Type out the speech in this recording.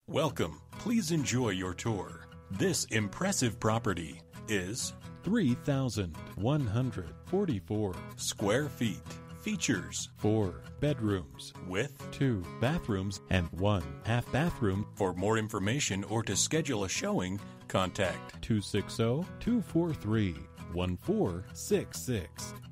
Welcome. Please enjoy your tour. This impressive property is 3,144 square feet. Features 4 bedrooms with 2 bathrooms and 1 half bathroom. For more information or to schedule a showing, contact 260-243-1466.